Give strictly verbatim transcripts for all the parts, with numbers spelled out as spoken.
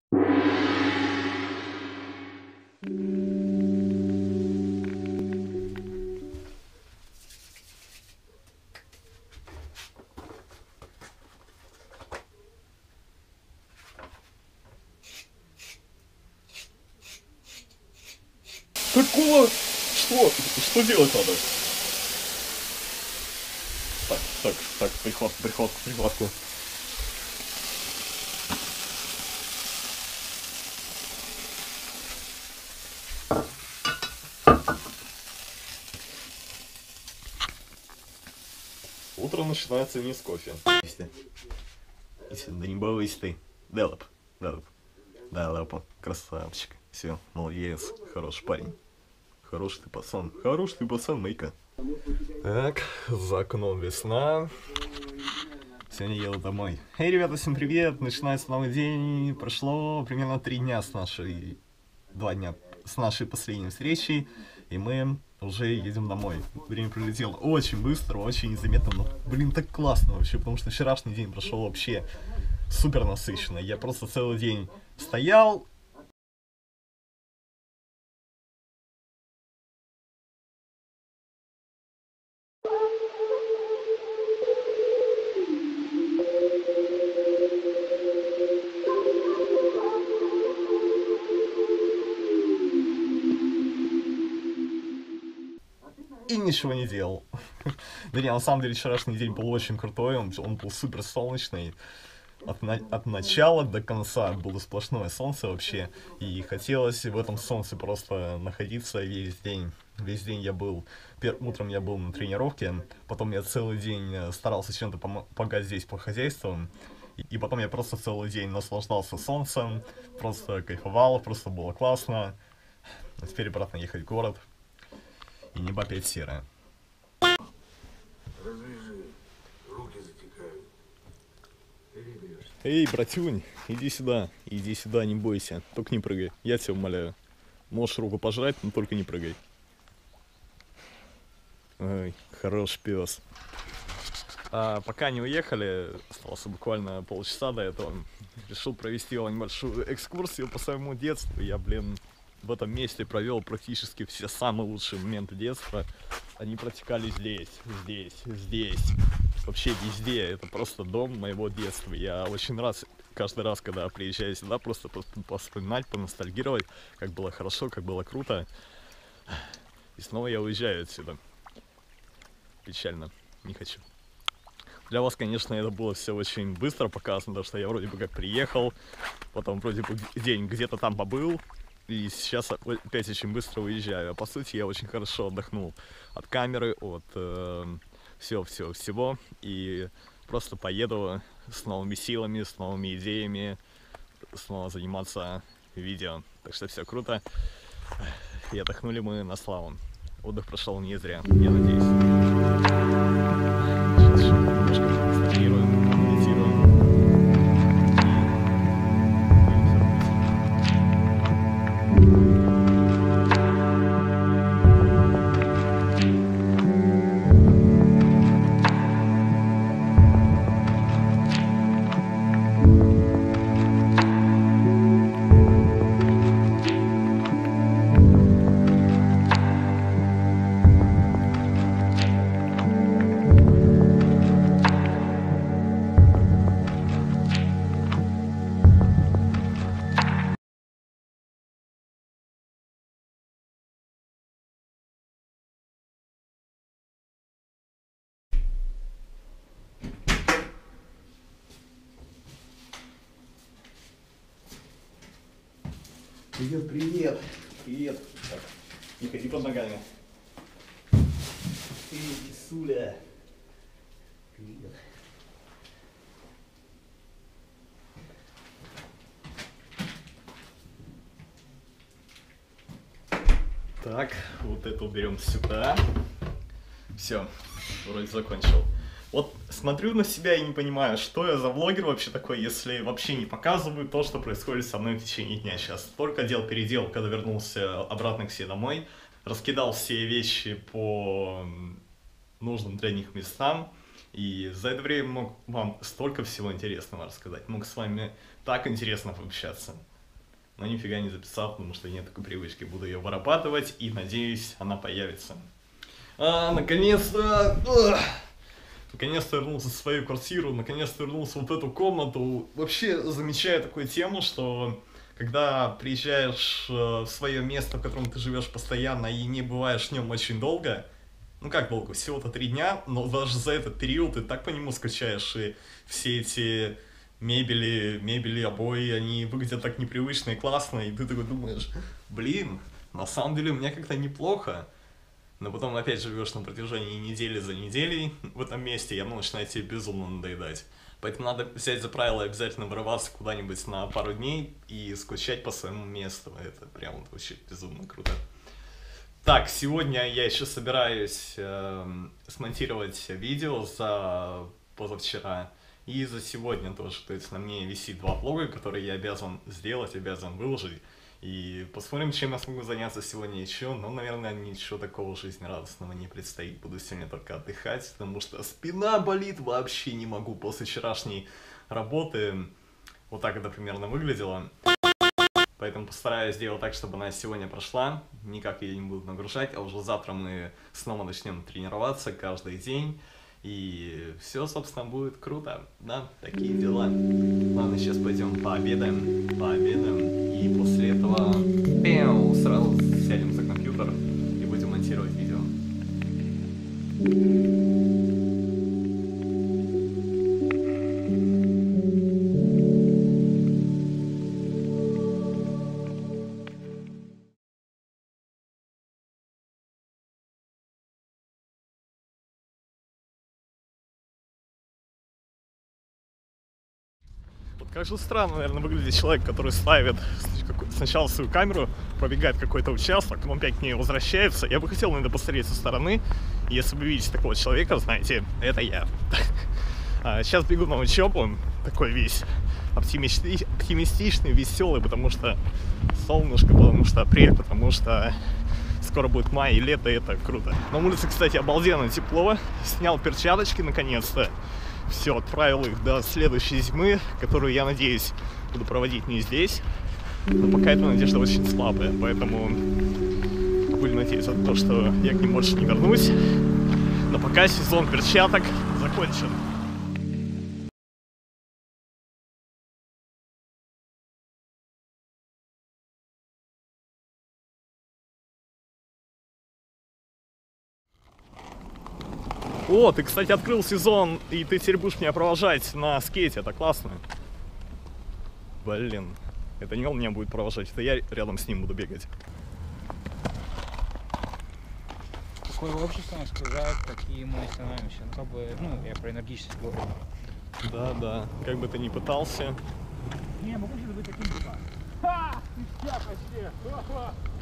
Какого? Что? Что делать надо? Так, так, так, прихватку, прихватку, прихватку. Утро начинается не с кофе. Да не балуйся ты. Да лап, да лап. Да лапа, красавчик. Все, молодец, хороший парень. Хороший ты пацан, хороший ты пацан, Майка. Так, за окном весна. Сегодня еду домой. Эй, ребята, всем привет! Начинается новый день. Прошло примерно три дня с нашей... Два дня с нашей последней встречи. И мы уже едем домой. Время пролетело очень быстро, очень незаметно. Но, блин, так классно вообще, потому что вчерашний день прошел вообще супер насыщенно. Я просто целый день стоял. И ничего не делал. Да не, на самом деле вчерашний день был очень крутой, он, он был супер солнечный. От, на, от начала до конца было сплошное солнце вообще. И хотелось в этом солнце просто находиться весь день. Весь день я был, пер, утром я был на тренировке, потом я целый день старался чем-то помогать здесь по хозяйству. И, и потом я просто целый день наслаждался солнцем, просто кайфовал, просто было классно. А теперь обратно ехать в город. И небо опять серое. Развяжи, руки затекают. Эй, братюнь, иди сюда, иди сюда, не бойся, только не прыгай, я тебя умоляю. Можешь руку пожрать, но только не прыгай. Ой, хороший пес. А, пока не уехали, осталось буквально полчаса до этого, решил провести вам небольшую экскурсию по своему детству. Я, блин, в этом месте провел практически все самые лучшие моменты детства. Они протекали здесь, здесь, здесь, вообще везде. Это просто дом моего детства. Я очень рад каждый раз, когда приезжаю сюда, просто поспоминать, поностальгировать, как было хорошо, как было круто. И снова я уезжаю отсюда. Печально, не хочу. Для вас, конечно, это было все очень быстро показано, потому что я вроде бы как приехал, потом вроде бы день где-то там побыл, и сейчас опять очень быстро уезжаю. А по сути я очень хорошо отдохнул от камеры, от э, всего-всего-всего. И просто поеду с новыми силами, с новыми идеями, снова заниматься видео. Так что все круто. И отдохнули мы на славу. Отдых прошел не зря, я надеюсь. Сейчас немножко констатируем, медитируем. Привет, привет, привет. Так, не ходи под ногами. Эй, кисуля. Привет. Так, вот это уберем сюда. Все, вроде закончил. Вот смотрю на себя и не понимаю, что я за влогер вообще такой, если вообще не показываю то, что происходит со мной в течение дня. Сейчас столько дел переделал, когда вернулся обратно к себе домой. Раскидал все вещи по нужным для них местам. И за это время мог вам столько всего интересного рассказать. Мог с вами так интересно пообщаться. но нифига не записал, потому что нет такой привычки. Буду ее вырабатывать и, надеюсь, она появится. А, наконец-то... Наконец-то вернулся в свою квартиру, наконец-то вернулся в вот эту комнату. Вообще замечаю такую тему, что когда приезжаешь в свое место, в котором ты живешь постоянно и не бываешь в нем очень долго, ну как долго, всего-то три дня, но даже за этот период ты так по нему скучаешь, и все эти мебели, мебели, обои, они выглядят так непривычно и классно, и ты такой думаешь, блин, на самом деле у меня как-то неплохо. Но потом опять живешь на протяжении недели за неделей в этом месте, и оно начинает тебе безумно надоедать. Поэтому надо взять за правило обязательно вырываться куда-нибудь на пару дней и скучать по своему месту. Это прям вот вообще безумно круто. Так, сегодня я еще собираюсь э, смонтировать видео за позавчера и за сегодня тоже. То есть на мне висит два влога, которые я обязан сделать, обязан выложить. И посмотрим, чем я смогу заняться сегодня еще. Но, наверное, ничего такого жизнерадостного не предстоит. Буду сегодня только отдыхать, потому что спина болит, вообще не могу после вчерашней работы. Вот так это примерно выглядело. Поэтому постараюсь сделать так, чтобы она сегодня прошла. Никак ее не буду нагружать, а уже завтра мы снова начнем тренироваться каждый день. И все, собственно, будет круто. Да, такие дела. Ладно, сейчас пойдем пообедаем. Пообедаем. И после этого пяу, сразу сядем за компьютер и будем монтировать видео. Вот как же странно, наверное, выглядит человек, который ставит сначала свою камеру, пробегает какой-то участок, он опять к ней возвращается. Я бы хотел, наверное, посмотреть со стороны. Если вы видите такого человека, знаете, это я. Сейчас бегу на учебу, такой весь оптимистичный, веселый, потому что солнышко, потому что апрель, потому что скоро будет май и лето, и это круто. На улице, кстати, обалденно тепло. Снял перчаточки наконец-то. Все, отправил их до следующей зимы, которую, я надеюсь, буду проводить не здесь. Но пока эта надежда очень слабая, поэтому буду надеяться на то, что я к ним больше не вернусь. Но пока сезон перчаток закончен. О, ты, кстати, открыл сезон, и ты теперь будешь меня провожать на скейте, это классно. Блин, это не он меня будет провожать, это я рядом с ним буду бегать. Какое общество нас окружает, какие мы становимся. Ну, как бы, ну, я про энергичность говорю. Да, да, как бы ты ни пытался. Не, могу же быть таким типа. Ха! Я почти!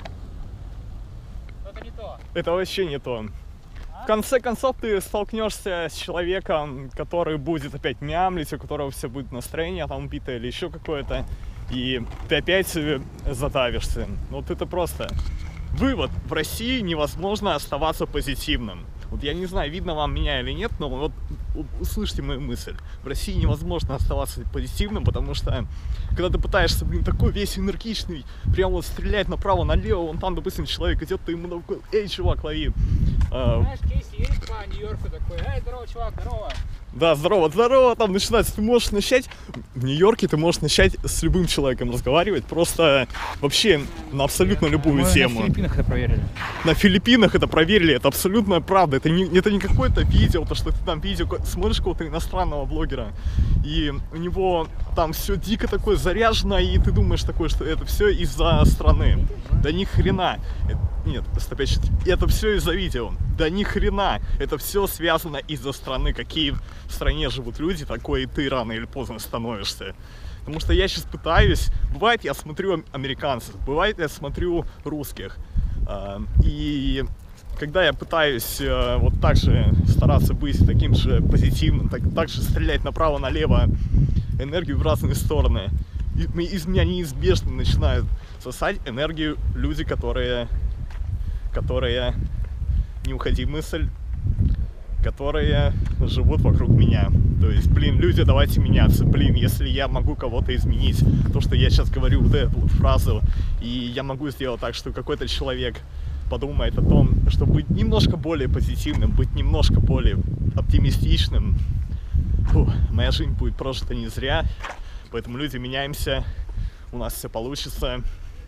Это не то. Это вообще не то. В конце концов, ты столкнешься с человеком, который будет опять мямлить, у которого все будет настроение там убитое или еще какое-то, и ты опять задавишься. Вот это просто вывод. В России невозможно оставаться позитивным. Вот я не знаю, видно вам меня или нет, но вот услышьте мою мысль. В России невозможно оставаться позитивным, потому что когда ты пытаешься, блин, такой весь энергичный, прям вот стрелять направо-налево, вон там, допустим, человек идет, ты ему такой, эй, чувак, лови. Знаешь, Кейси едет по Нью-Йорку такой, эй, здорово, чувак, здорово. Да, здорово, здорово, там начинается, ты можешь начать, в Нью-Йорке ты можешь начать с любым человеком разговаривать, просто вообще на абсолютно любую Мы тему. на Филиппинах это проверили. На Филиппинах это проверили, это абсолютная правда, это не, это не какое-то видео, то, что ты там видео, смотришь какого-то иностранного блогера, и у него там все дико такое заряжено, и ты думаешь такое, что это все из-за страны. Да ни хрена. Нет, опять же, это все из-за видео. Да ни хрена. Это все связано из-за страны. Какие в стране живут люди, такой и ты рано или поздно становишься. Потому что я сейчас пытаюсь. Бывает, я смотрю американцев, бывает, я смотрю русских. И когда я пытаюсь вот так же стараться быть таким же позитивным, так, так же стрелять направо-налево энергию в разные стороны, из меня неизбежно начинают сосать энергию люди, которые, которые, не уходи мысль, которые живут вокруг меня. То есть, блин, люди, давайте меняться. Блин, если я могу кого-то изменить, то, что я сейчас говорю вот эту вот фразу, и я могу сделать так, что какой-то человек подумает о том, чтобы быть немножко более позитивным, быть немножко более оптимистичным, фу, моя жизнь будет прожита не зря. Поэтому люди, меняемся, у нас все получится.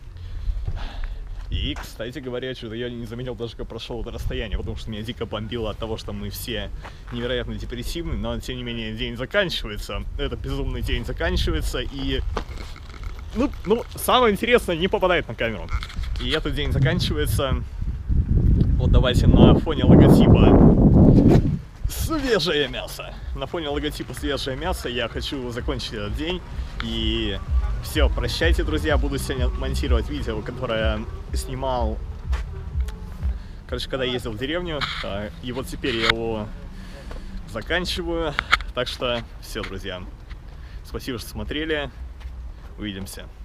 И, кстати говоря, что-то я не заметил даже, как прошел это расстояние, потому что меня дико бомбило от того, что мы все невероятно депрессивны, но, тем не менее, день заканчивается, этот безумный день заканчивается, и, ну, ну, самое интересное не попадает на камеру. И этот день заканчивается, вот давайте на фоне логотипа «Свежее мясо». На фоне логотипа «Свежее мясо» я хочу закончить этот день, и... Все, прощайте, друзья, буду сегодня монтировать видео, которое снимал, короче, когда ездил в деревню, и вот теперь я его заканчиваю, так что все, друзья, спасибо, что смотрели, увидимся.